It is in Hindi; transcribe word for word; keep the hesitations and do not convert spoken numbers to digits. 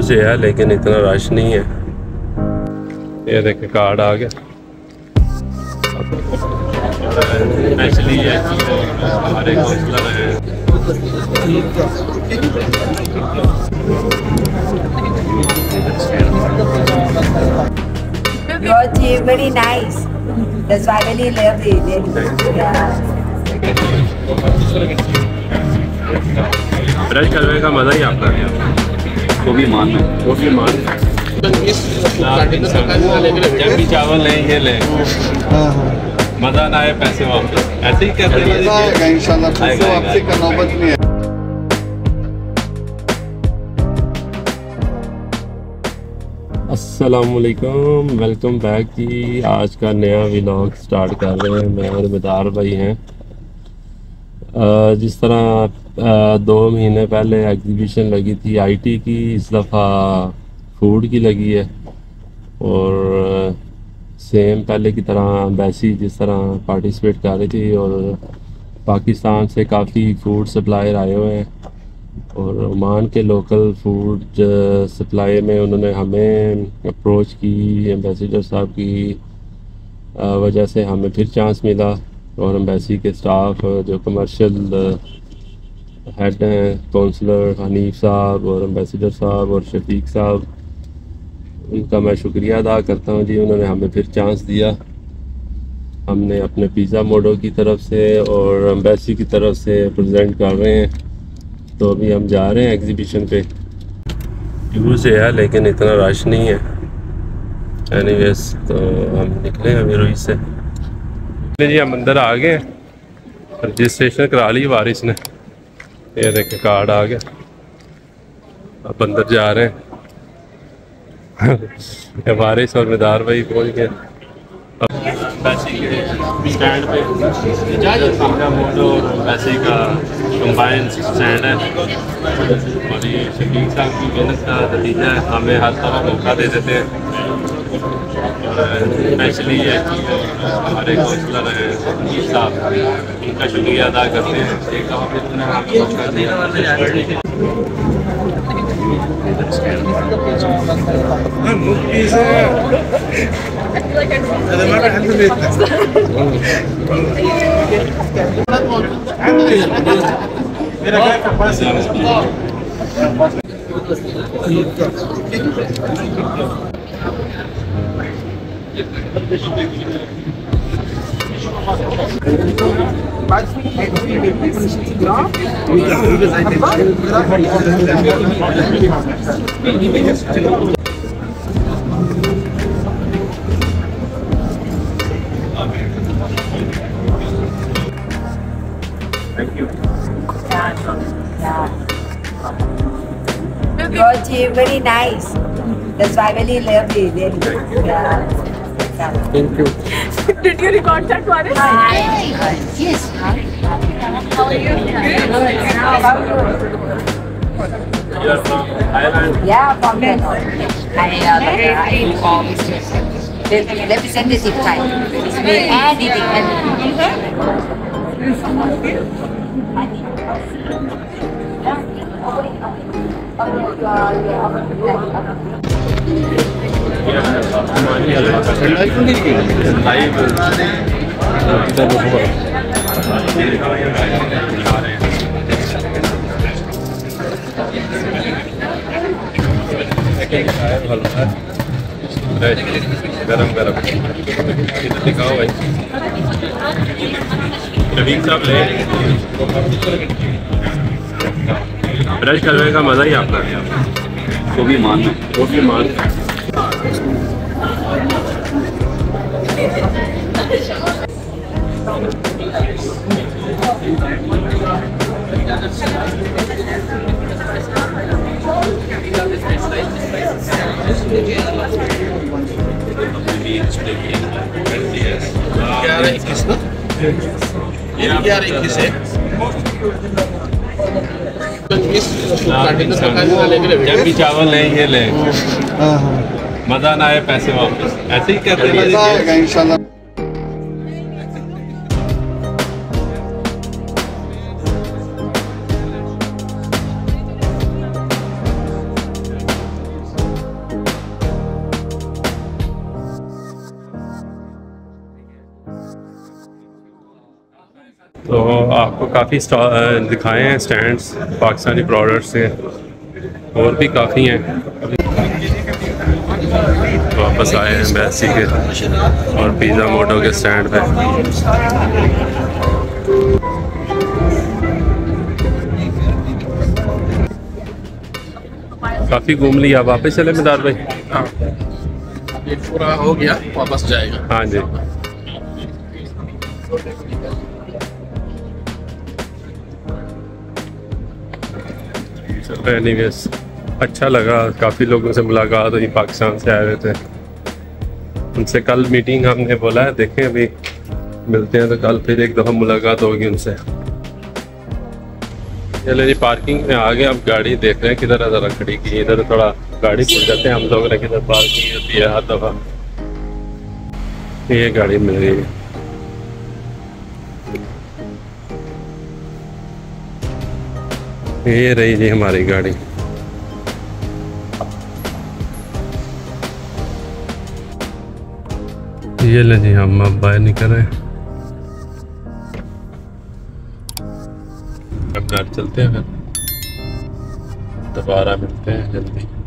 से है लेकिन इतना रश नहीं है। ये देखें कार्ड आ गया। एक्चुअली ये हमारे काउंसलर हैं। Your team very nice. That's why I really love it. Yeah. Brush करने का मज़ा ही आता है। वो भी मान में वो भी मान जब भी चावल लें ये लें, मज़ा ना आए पैसे वापस। ऐसे ही कहते हैं इंशाल्लाह, पैसे वापसी का नौबत नहीं है। अस्सलामुअलैकुम, वेलकम बैक जी। आज का नया व्लॉग स्टार्ट कर रहे हैं। मैं और मदार भाई हैं। जिस तरह दो महीने पहले एग्जीबिशन लगी थी आईटी की, इस दफ़ा फूड की लगी है। और सेम पहले की तरह एम्बेसी जिस तरह पार्टिसिपेट कर रही थी, और पाकिस्तान से काफ़ी फूड सप्लायर आए हुए हैं। और ओमान के लोकल फूड सप्लाई में उन्होंने हमें अप्रोच की, एम्बेसडर साहब की वजह से हमें फिर चांस मिला। और एम्बेसी के स्टाफ जो कमर्शियल हेड हैं, काउंसलर हनीफ साहब और एम्बेसडर साहब और शफीक साहब, उनका मैं शुक्रिया अदा करता हूँ जी। उन्होंने हमें फिर चांस दिया। हमने अपने पिज़्ज़ा मोडो की तरफ से और एम्बेसी की तरफ से प्रेजेंट कर रहे हैं। तो अभी हम जा रहे हैं एग्जीबिशन पे। यूँ से है लेकिन इतना रश नहीं है। एनीवेज तो हम निकले हैं अभी रुई से। जी हम अंदर आ गए, रजिस्ट्रेशन करा ली वारिस ने। ये देखें कार्ड आ गया। अब अंदर जा रहे हैं। वारिस और मदार भाई पहुँच गए स्टैंड पे। पिज़्ज़ा मोडो और वैसे का कंबाइन स्टैंड है। और ये शफीक साहब की मेहनत का नतीजा है। हमें हर तरह मौका दे देते हैं। स्पेशली ये हमारे काउंसलर हैं साहब, उनका शुक्रिया अदा करते हैं। एक मौका दिया। Your team very nice. That's why I really love it. Yeah. Thank you. Did you record that one? Yes. How are you? You are from Thailand? Yeah, from Bangkok. I uh, inform the representative Thai. It's me anything, गरम गरम दिखाओ भाई। शफीक साहब ले, ब्रश करने का मज़ा ही आता है। वो भी मान वो भी मान ग्यारह इक्कीस ना ग्यारह इक्कीस है। जब भी चावल लें ये लें, मज़ा ना आए पैसे वापस। ऐसे ही कहते हैं इंशाल्लाह। आपको काफ़ी दिखाए हैं स्टैंड्स पाकिस्तानी प्रोडक्ट्स के, और भी काफ़ी हैं। वापस आए हैं एम्बेसी के और पिज़्ज़ा मोडो के स्टैंड पे। काफ़ी घूम लिया, वापस चले मदार भाई? हाँ, ये पूरा हो गया, वापस जाएगा। हाँ जी। एनीवेज अच्छा लगा, काफ़ी लोगों से मुलाकात हुई, पाकिस्तान से आए हुए थे। उनसे कल मीटिंग हमने बोला है, देखें अभी मिलते हैं तो कल फिर एक दफ़ा मुलाकात होगी उनसे। चले जी पार्किंग में आ गए, अब गाड़ी देख रहे हैं किधर है, ज़रा खड़ी की इधर थोड़ा गाड़ी भूल जाते हैं हम लोग ने किधर पार्किंग होती है हर दफ़ा। ये गाड़ी मिल गई है। ये रही जी हमारी गाड़ी। ये ले जी हम अब बाहर निकल रहे हैं, अब घर चलते हैं, फिर दोबारा मिलते हैं जल्दी।